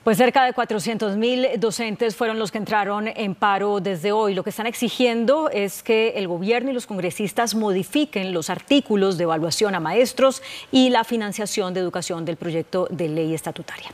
Pues cerca de 400.000 docentes fueron los que entraron en paro desde hoy. Lo que están exigiendo es que el gobierno y los congresistas modifiquen los artículos de evaluación a maestros y la financiación de educación del proyecto de ley estatutaria.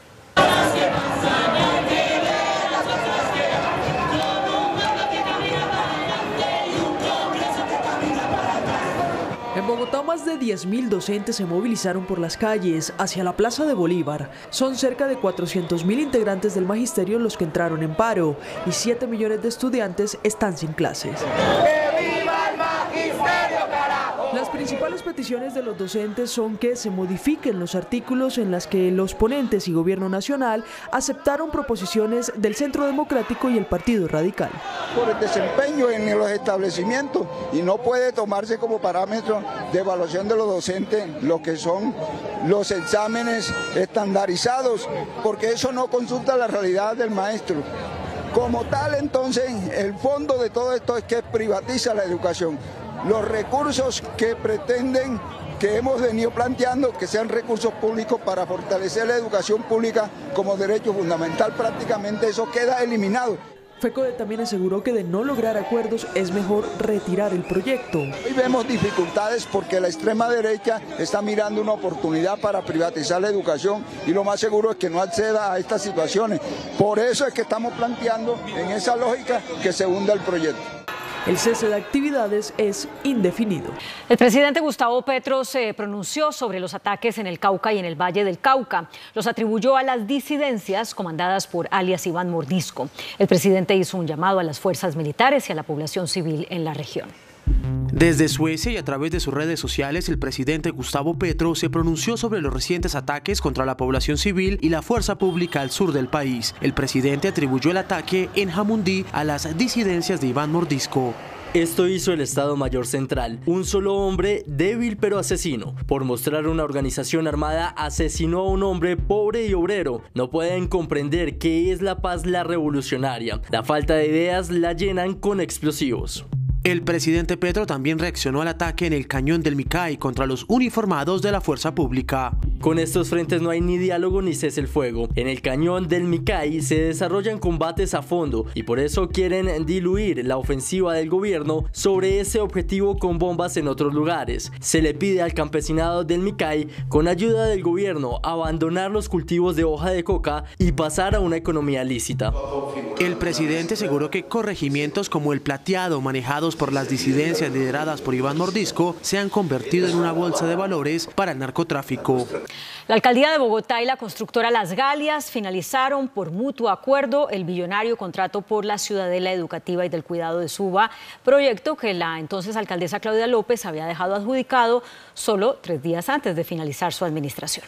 En Bogotá, más de 10.000 docentes se movilizaron por las calles hacia la Plaza de Bolívar. Son cerca de 400.000 integrantes del magisterio los que entraron en paro y 7 millones de estudiantes están sin clases. ¡Que viva el magisterio, carajo! Las principales peticiones de los docentes son que se modifiquen los artículos en las que los ponentes y Gobierno Nacional aceptaron proposiciones del Centro Democrático y el Partido Radical. Por el desempeño en los establecimientos y no puede tomarse como parámetro de evaluación de los docentes lo que son los exámenes estandarizados, porque eso no consulta la realidad del maestro. Como tal, entonces, el fondo de todo esto es que privatiza la educación. Los recursos que pretenden, que hemos venido planteando, que sean recursos públicos para fortalecer la educación pública como derecho fundamental, prácticamente eso queda eliminado. FECODE también aseguró que de no lograr acuerdos es mejor retirar el proyecto. Hoy vemos dificultades porque la extrema derecha está mirando una oportunidad para privatizar la educación y lo más seguro es que no acceda a estas situaciones. Por eso es que estamos planteando en esa lógica que se hunda el proyecto. El cese de actividades es indefinido. El presidente Gustavo Petro se pronunció sobre los ataques en el Cauca y en el Valle del Cauca. Los atribuyó a las disidencias comandadas por alias Iván Mordisco. El presidente hizo un llamado a las fuerzas militares y a la población civil en la región. Desde Suecia y a través de sus redes sociales, el presidente Gustavo Petro se pronunció sobre los recientes ataques contra la población civil y la fuerza pública al sur del país. El presidente atribuyó el ataque en Jamundí a las disidencias de Iván Mordisco. Esto hizo el Estado Mayor Central, un solo hombre débil pero asesino. Por mostrar una organización armada asesinó a un hombre pobre y obrero. No pueden comprender qué es la paz la revolucionaria. La falta de ideas la llenan con explosivos. El presidente Petro también reaccionó al ataque en el Cañón del Micay contra los uniformados de la fuerza pública. Con estos frentes no hay ni diálogo ni cese el fuego. En el Cañón del Micay se desarrollan combates a fondo y por eso quieren diluir la ofensiva del gobierno sobre ese objetivo con bombas en otros lugares. Se le pide al campesinado del Micay, con ayuda del gobierno, abandonar los cultivos de hoja de coca y pasar a una economía lícita. El presidente aseguró que corregimientos como el Plateado, manejados por las disidencias lideradas por Iván Mordisco, se han convertido en una bolsa de valores para el narcotráfico. La alcaldía de Bogotá y la constructora Las Galias finalizaron por mutuo acuerdo el billonario contrato por la Ciudadela Educativa y del Cuidado de Suba, proyecto que la entonces alcaldesa Claudia López había dejado adjudicado solo 3 días antes de finalizar su administración.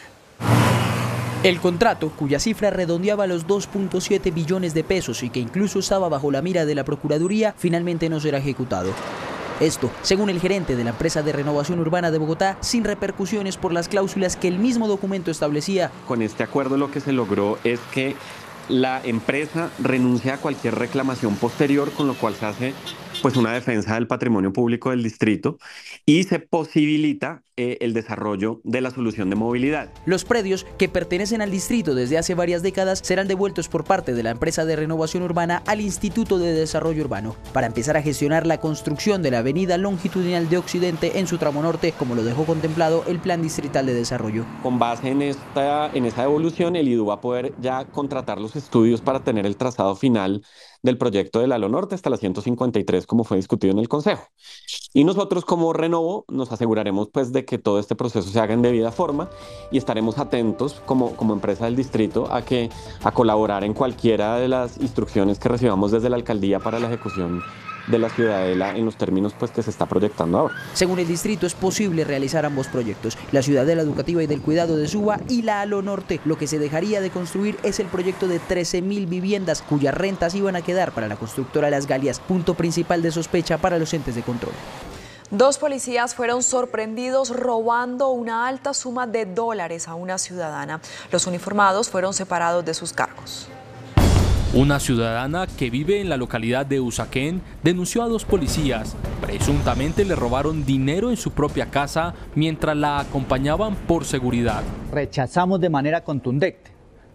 El contrato, cuya cifra redondeaba los 2.7 billones de pesos y que incluso estaba bajo la mira de la Procuraduría, finalmente no será ejecutado. Esto, según el gerente de la empresa de renovación urbana de Bogotá, sin repercusiones por las cláusulas que el mismo documento establecía. Con este acuerdo lo que se logró es que la empresa renuncia a cualquier reclamación posterior, con lo cual se hace pues una defensa del patrimonio público del distrito y se posibilita el desarrollo de la solución de movilidad. Los predios que pertenecen al distrito desde hace varias décadas serán devueltos por parte de la empresa de renovación urbana al Instituto de Desarrollo Urbano para empezar a gestionar la construcción de la avenida longitudinal de Occidente en su tramo norte, como lo dejó contemplado el Plan Distrital de Desarrollo. Con base en esta devolución, el IDU va a poder ya contratar los estudios para tener el trazado final del proyecto del Halo Norte hasta la 153, como fue discutido en el Consejo. Y nosotros como Renovo nos aseguraremos pues de que todo este proceso se haga en debida forma y estaremos atentos como empresa del distrito a colaborar en cualquiera de las instrucciones que recibamos desde la alcaldía para la ejecución de la Ciudadela en los términos pues que se está proyectando ahora. Según el distrito es posible realizar ambos proyectos, la Ciudadela Educativa y del Cuidado de Suba y la Halo Norte. Lo que se dejaría de construir es el proyecto de 13.000 viviendas cuyas rentas iban a quedar para la constructora Las Galias, punto principal de sospecha para los entes de control. 2 policías fueron sorprendidos robando una alta suma de dólares a una ciudadana. Los uniformados fueron separados de sus cargos. Una ciudadana que vive en la localidad de Usaquén denunció a 2 policías. Presuntamente le robaron dinero en su propia casa mientras la acompañaban por seguridad. Rechazamos de manera contundente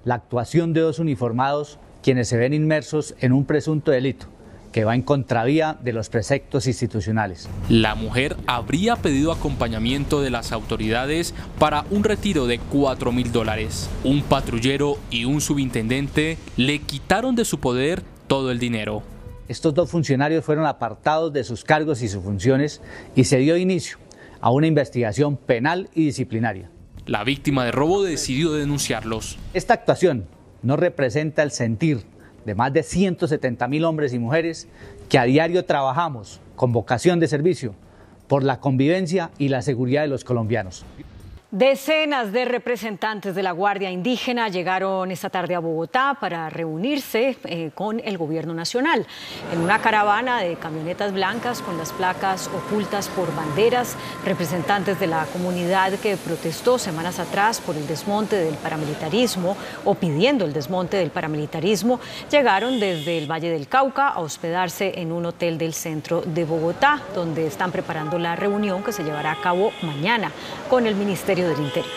la actuación de dos uniformados quienes se ven inmersos en un presunto delito que va en contravía de los preceptos institucionales. La mujer habría pedido acompañamiento de las autoridades para un retiro de $4.000. Un patrullero y un subintendente le quitaron de su poder todo el dinero. Estos dos funcionarios fueron apartados de sus cargos y sus funciones y se dio inicio a una investigación penal y disciplinaria. La víctima de robo decidió denunciarlos. Esta actuación no representa el sentir de más de 170.000 hombres y mujeres que a diario trabajamos con vocación de servicio por la convivencia y la seguridad de los colombianos. Decenas de representantes de la Guardia Indígena llegaron esta tarde a Bogotá para reunirse con el gobierno nacional. En una caravana de camionetas blancas con las placas ocultas por banderas, representantes de la comunidad que protestó semanas atrás por el desmonte del paramilitarismo o pidiendo el desmonte del paramilitarismo, llegaron desde el Valle del Cauca a hospedarse en un hotel del centro de Bogotá, donde están preparando la reunión que se llevará a cabo mañana con el Ministerio del Interior.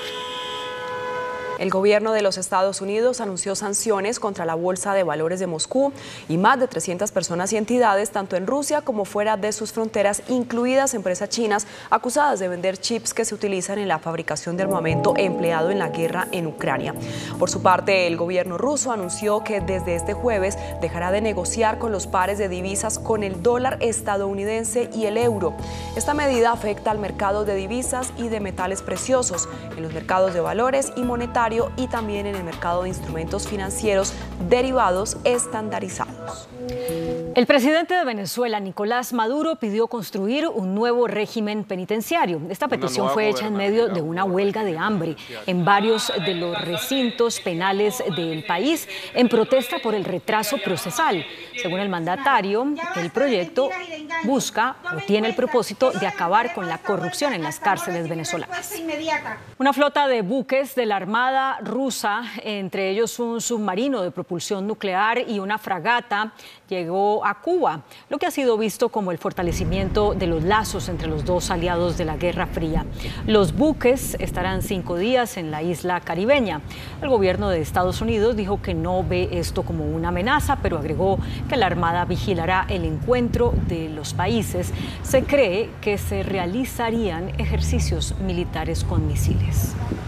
El gobierno de los Estados Unidos anunció sanciones contra la Bolsa de Valores de Moscú y más de 300 personas y entidades, tanto en Rusia como fuera de sus fronteras, incluidas empresas chinas acusadas de vender chips que se utilizan en la fabricación de armamento empleado en la guerra en Ucrania. Por su parte, el gobierno ruso anunció que desde este jueves dejará de negociar con los pares de divisas con el dólar estadounidense y el euro. Esta medida afecta al mercado de divisas y de metales preciosos, en los mercados de valores y monetarios y también en el mercado de instrumentos financieros derivados estandarizados. El presidente de Venezuela, Nicolás Maduro, pidió construir un nuevo régimen penitenciario. Esta petición fue hecha en medio de una huelga de hambre en varios de los recintos penales del país en protesta por el retraso procesal. Según el mandatario, el proyecto busca o tiene el propósito de acabar con la corrupción en las cárceles venezolanas. Una flota de buques de la Armada rusa, entre ellos un submarino de propulsión nuclear y una fragata, llegó a Cuba, lo que ha sido visto como el fortalecimiento de los lazos entre los dos aliados de la Guerra Fría. Los buques estarán 5 días en la isla caribeña. El gobierno de Estados Unidos dijo que no ve esto como una amenaza, pero agregó que la Armada vigilará el encuentro de los países. Se cree que se realizarían ejercicios militares con misiles.